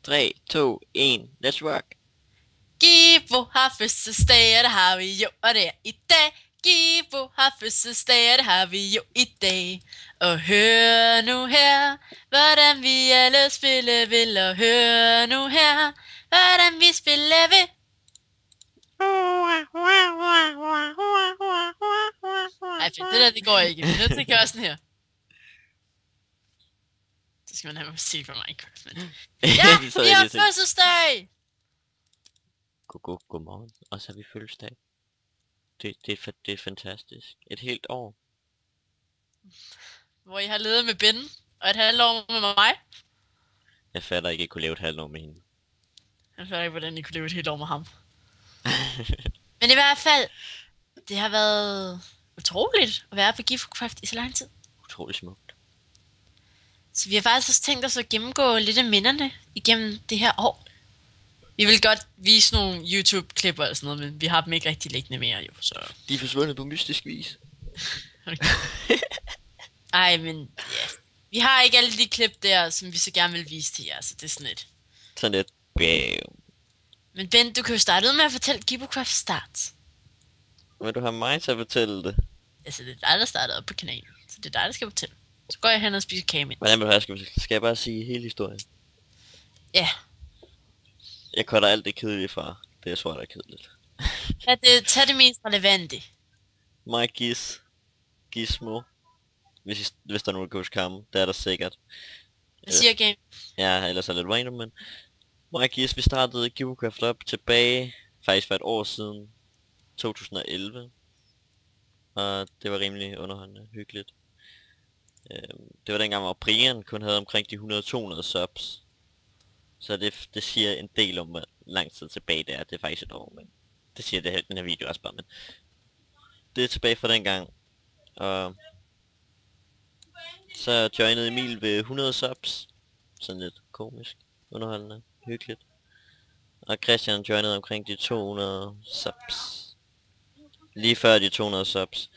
3, 2, 1, let's rock. Givo har fødselsdag, og det har vi jo, og det er i dag. Givo har fødselsdag, og det har vi jo i dag. Og hør nu her, hvordan vi alle spille vil. Og hør nu her, hvordan vi spille vil. Ej, fedt, det går ikke. Vi er nødt til at gøre sådan her. Så skal man have musik på Minecraft. Men... Ja, vi har fødselsdag! Godmorgen, og så har vi fødselsdag. Det er fantastisk. Et helt år. Hvor I har levet med Ben, og et halvt år med mig. Jeg fatter ikke, at I kunne leve et halvt år med hende. Jeg fatter ikke, hvordan I kunne leve et helt år med ham. Men i hvert fald, det har været utroligt at være på GiveCraft i så lang tid. Utroligt smukt. Så vi har faktisk også tænkt os at gennemgå lidt af minderne igennem det her år. Vi vil godt vise nogle YouTube-klipper og sådan noget, men vi har dem ikke rigtig liggende mere jo, så... De er forsvundet på mystisk vis. Ej, men ja. Vi har ikke alle de klip der, som vi så gerne vil vise til jer, så det er sådan lidt... Sådan lidt... Bam. Men Ben, du kan jo starte ud med at fortælle GiveCraft start. Men du har mig til at fortælle det. Altså, det er dig, der startede op på kanalen, så det er dig, der skal fortælle. Så går jeg hen og spiser kage med. Hvordan vil du have, skal jeg bare sige hele historien? Ja. Jeg cutter alt det kedelige fra. Det jeg tror, der er kedeligt. Tag det mest relevante. Mig Gizmo. Hvis der er nogen, der kan huske ham. Det er der sikkert. Hvad siger game? Ja, ellers er det lidt random, men... Mig vi startede GiveCraft op tilbage. Faktisk for et år siden. 2011. Og det var rimelig underholdende, hyggeligt. Det var dengang, hvor Brian kun havde omkring de 100-200 subs. Så det siger en del om, hvor lang tid tilbage det er. Det er faktisk et år, men det siger det her, den her video også bare, men det er tilbage fra dengang. Og så joinede Emil ved 100 subs. Sådan lidt komisk, underholdende, hyggeligt. Og Christian joinede omkring de 200 subs. Lige før de 200 subs.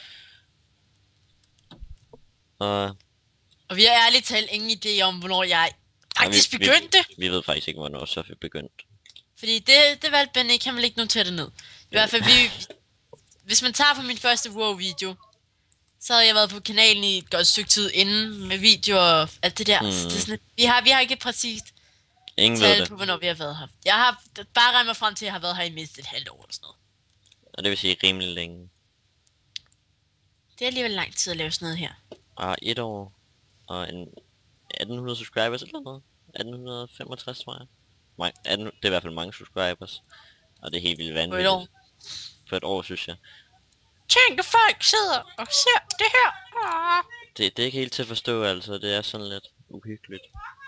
Og vi har ærligt talt ingen idé om, hvornår jeg faktisk begyndte. Vi ved faktisk ikke, hvornår så vi begyndte. Fordi det valgte Ben ikke, han ville ikke notere det ned. I hvert fald, hvis man tager på min første WoW-video, så havde jeg været på kanalen i et godt stykke tid inden med videoer og alt det der. Så det er sådan, vi har ikke et præcist tal på, hvornår vi har været her. Jeg har bare regnet mig frem til, at jeg har været her i mindst et halvt år eller sådan noget. Og det vil sige rimelig længe. Det er alligevel lang tid at lave sådan noget her. Og et år og en 1800 subscribers eller noget. 1865 tror jeg. Det er i hvert fald mange subscribers. Og det er helt vildt vanvittigt. For et år, synes jeg. Tænk, at folk sidder og ser det her. Det er ikke helt til at forstå, altså. Det er sådan lidt uhyggeligt.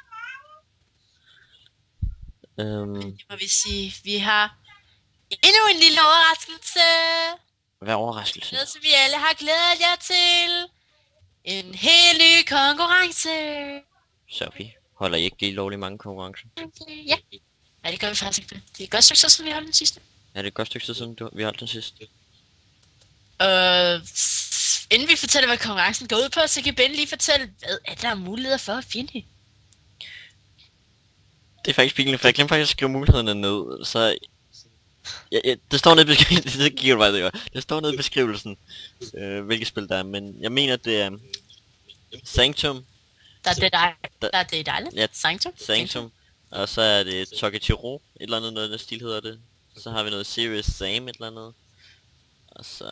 Det må vi sige. Vi har endnu en lille overraskelse. Hvad er overraskelsen? Noget, som vi alle har glædet jer til. En helt ny konkurrence. Sophie, holder I ikke de lovlige mange konkurrencer? Ja. Nej, det gør vi faktisk ikke. Det er et godt stykke tid, siden vi holdt den sidste. Ja, det er et godt stykke tid, siden vi holdt den sidste. Inden vi fortæller, hvad konkurrencen går ud på, så kan Ben lige fortælle, hvad er der muligheder for at finde? Det er faktisk pinligt, for jeg glemte faktisk at skrive mulighederne ned, så... det står nede i beskrivelsen, det giver mig det jo. Det står nede i beskrivelsen, hvilket spil der er, men jeg mener, det er... Sanctum. Der er Dead Island. Ja, Sanctum. Og så er det Toketiro, et eller andet noget, der stil hedder det. Så har vi noget Serious Sam, et eller andet. Og så...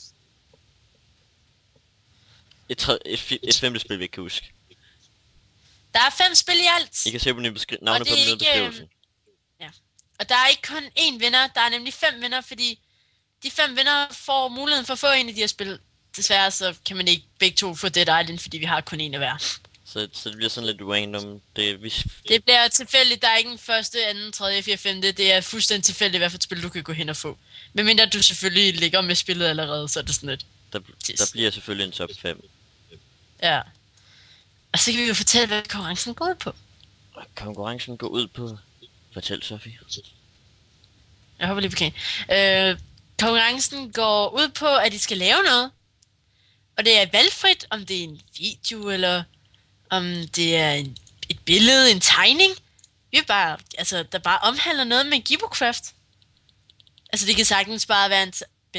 Et femte spil, vi ikke kan huske. Der er 5 spil i alt. I kan se på navnet på den nede beskrivelsen. Ja. Og der er ikke kun én vinder, der er nemlig 5 vinder, fordi de 5 vinder får muligheden for at få en af de her spil. Desværre så kan man ikke begge to få Dead Island, fordi vi har kun en af hver. Så det bliver sådan lidt random. Det bliver tilfældigt, der er ikke en første, anden, tredje, fjerde, femte. Det er fuldstændig tilfældigt, hvad for et spil du kan gå hen og få. Men mindre du selvfølgelig ligger med spillet allerede, så er det sådan lidt. Der bliver selvfølgelig en top 5. Ja. Og så kan vi jo fortælle, hvad konkurrencen går ud på. Konkurrencen går ud på... Fortæl, Sofie. Jeg håber lige på kan. Konkurrencen går ud på, at I skal lave noget. Og det er valgfrit, om det er en video, eller om det er et billede, en tegning. Vi Vi er bare, altså, der bare omhandler noget med GiboCraft. Altså, det kan sagtens bare være en...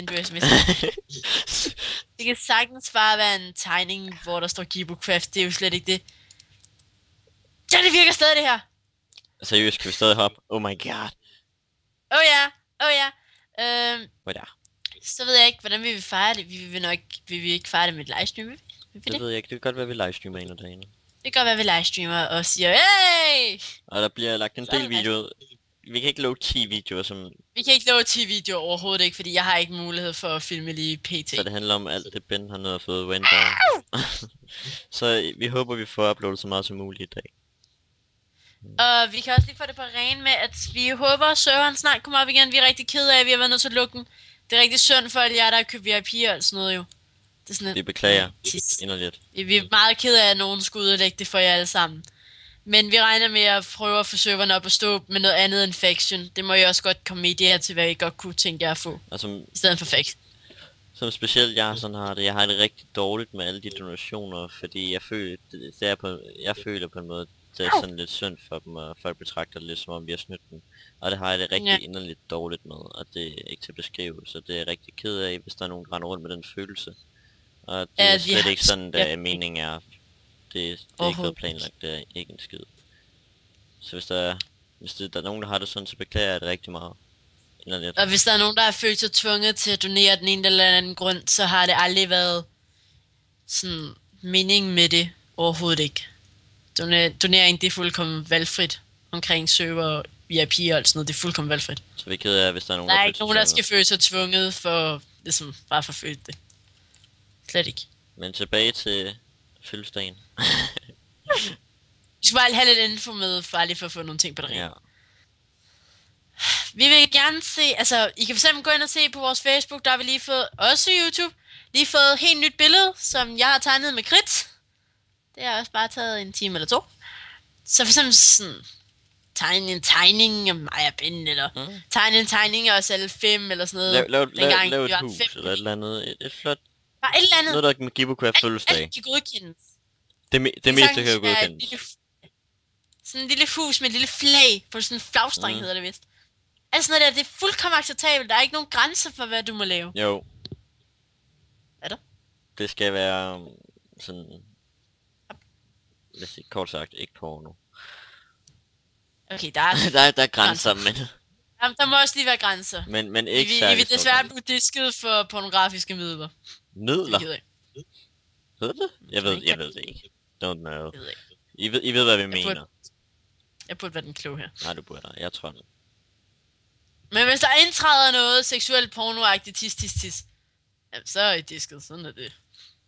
Det kan sagtens bare være en tegning, hvor der står GiboCraft. Det er jo slet ikke det. Ja, det virker stadig det her. Seriøst, kan vi stadig hoppe? Oh my god. Oh ja. Hvad der? Så ved jeg ikke, hvordan vi vil fejre det. Vi vil ikke fejre det med et livestream, vil vi Det ved jeg ikke. Det kan godt være, vi livestreamer en af dagene. Det kan godt være, at vi livestreamer og siger, hey! Og der bliver lagt en del videoer. Vi kan ikke love 10 videoer, som... Vi kan ikke love 10 videoer overhovedet ikke, fordi jeg har ikke mulighed for at filme lige pt. Så det handler om alt det Ben har nået at fået Wender. Så vi håber, vi får uploadet så meget som muligt i dag. Og vi kan også lige få det på ren med, at vi håber, at serveren snart kommer op igen. Vi er rigtig kede af, at vi har været nødt til at lukke den. Det er rigtig synd for alle jer, der har købt VIP og sådan noget jo. Det er sådan Vi beklager inderligt. Vi er meget kede af, at nogen skulle udlægge det for jer alle sammen. Men vi regner med at prøve at få serveren op og stå med noget andet end Faction. Det må I også godt komme med idéer til, hvad I godt kunne tænke jer at få. Altså, i stedet for Faction. Som specielt jeg sådan har det. Jeg har det rigtig dårligt med alle de donationer, fordi jeg føler på en måde, det er sådan lidt synd for dem, og folk betragter det lidt som om vi har snydt dem. Og det har jeg det rigtig inderligt dårligt med, og det er ikke til at beskrive, så det er jeg rigtig ked af, hvis der er nogen, der render rundt med den følelse. Og det er slet ikke sådan, at meningen er. Det er ikke noget planlagt, det er ikke en skid. Så hvis der er nogen, der har det sådan, så beklager jeg det rigtig meget. Inderligt. Og hvis der er nogen, der har følt sig tvunget til at donere den ene eller anden grund, så har det aldrig været sådan mening med det overhovedet ikke. Donering, det er fuldkommen valgfrit omkring server, VIP og alt sådan noget, det er fuldkommen valgfrit. Så vi er ked af, hvis der er nogen, der er ikke nogen, der skal føle sig tvunget for, ligesom, bare for at føle det. Slet ikke. Men tilbage til fødselsdagen. Vi skal bare have lidt info med, for at få nogle ting på det rene. Ja. Vi vil gerne se, altså, I kan for eksempel gå ind og se på vores Facebook, der har vi lige fået, også YouTube, lige fået et helt nyt billede, som jeg har tegnet med kridt. Det har også bare taget en time eller to. Så for eksempel sådan, tegne en tegning af mig og Ben, eller tegne en tegning af os alle 5, eller sådan noget. Lav et hus, eller et eller andet, et flot, bare et eller andet. noget der med GiboCraft fødselsdag. Alt kan godkendes. Det meste kan jo godkendes. Sådan en lille hus med et lille flag, på sådan en flagstreng hedder det vist. Altså noget der, det er fuldkommen acceptabelt, der er ikke nogen grænser for, hvad du må lave. Jo. Er der? Det skal være sådan, lad os sige, kort sagt, ikke porno. Okay, der er der er grænser, men... Jamen, der må også lige være grænser. Men ikke særligt. I vil desværre blive disket for pornografiske midler. Midler? Ved det? Jeg ved det ikke. Don't know. I ved hvad vi mener. Jeg burde være den kloge her. Nej, du burde. Jeg tror det. Men hvis der indtræder noget seksuelt pornoagtigt tis, jamen, så er I disket. Sådan er det.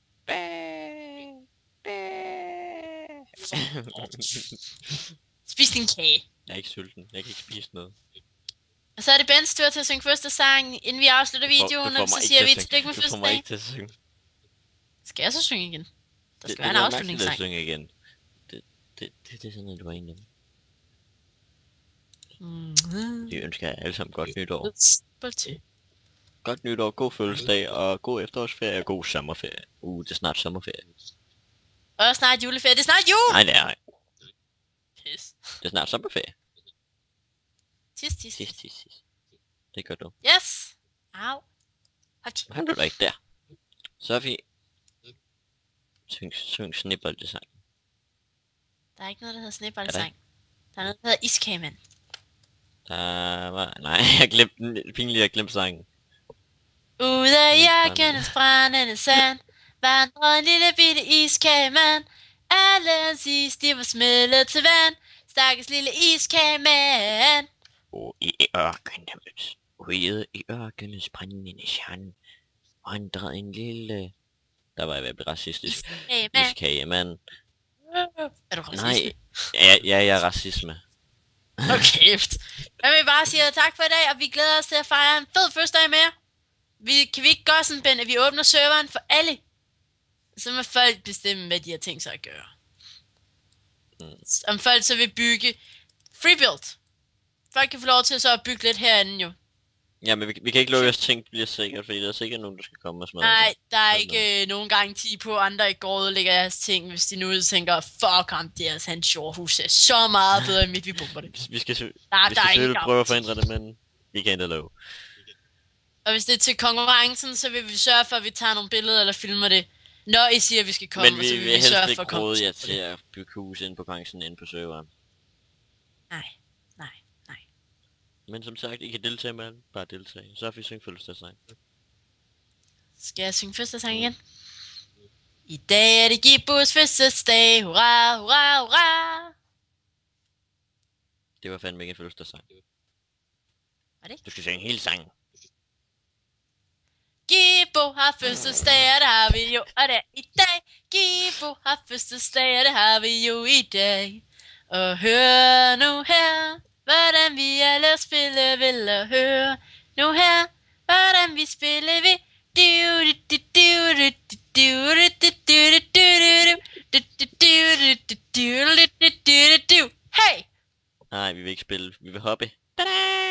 Spis din kage. Jeg er ikke sulten. Jeg kan ikke spise noget. Og så er det Bens tur til at synge første sang, inden vi afslutter videoen, og så siger vi tillykke med første dag. Ikke til at synge. Skal jeg så synge igen? Der skal være en afslutningssang. Det er synge igen. Det er sådan, at du er en af dem. Vi ønsker jer alle sammen godt nytår. Godt nytår, god fødselsdag, og god efterårsferie, og god sommerferie. Det er snart sommerferie. Og snart juleferie, det er snart jul! Nej, det er ikke. Pis. Det er snart sommerferie. Tis. Det gør du. Yes! Au. Han blev da ikke der. Så er vi... Syng snibboldsang. Der er ikke noget, der hedder snibboldsang. Der er noget, der hedder iskagemand. Nej, jeg glemte den. Pinligt, jeg glemte sangen. Ud af jakkenes brændende sand vandrede en lille bitte iskagemand. Alle hans is, de var smeltet til vand. Stakkels lille iskagemand. Ude i ørkenens brændende sand vandrede en lille... Der var jeg ved at blive racistisk. Iskagemand. Er du racist? Nej, jeg er racisme. Okay, jeg vil bare sige tak for i dag, og vi glæder os til at fejre en fed fødselsdag med jer. Kan vi ikke gøre sådan, Ben, at vi åbner serveren for alle? Så må folk bestemme, hvad de har tænkt sig at gøre. Om folk så vil bygge freebuild. Folk kan få lov til så at bygge lidt herinde jo. Ja, men vi kan ikke lukke os ting bliver sikkert, fordi der er sikkert nogen, der skal komme og smadre Nej, der er Sådan ikke nogen garanti på, at andre ikke går ud og lægger jeres ting, hvis de nu tænker, fuck ham, deres hans shorthus er så meget bedre end mit, vi bomber det. Vi skal, Der vi er skal ingen selvfølgelig prøve at garanti. forhindre det, men vi kan ikke love. Og hvis det er til konkurrencen, så vil vi sørge for, at vi tager nogle billeder eller filmer det, når I siger, at vi skal komme, Men og så vi vil vil vi helst sørge for ikke at komme. råde jer til at bygge hus ind på konkurrencen ind på serveren. Nej. Men som sagt, I kan deltage med alt. Bare deltage. Så har vi synge fødselsdagssang. Skal jeg synge fødselsdagssang igen? I dag er det Gibbos fødselsdag, hurra, hurra, hurra! Det var fandme ikke en fødselsdagssang. Var det ikke? Du skal synge hele sangen. Gibbo har fødselsdag, og det har vi jo, og det er i dag. Gibbo har fødselsdag, og det har vi jo i dag. Og hør nu her, hvordan vi alle spiller vil, og hør nu her, hvordan vi spiller vi. Hey! Nej, vi vil ikke spille. Vi vil hoppe. Tada!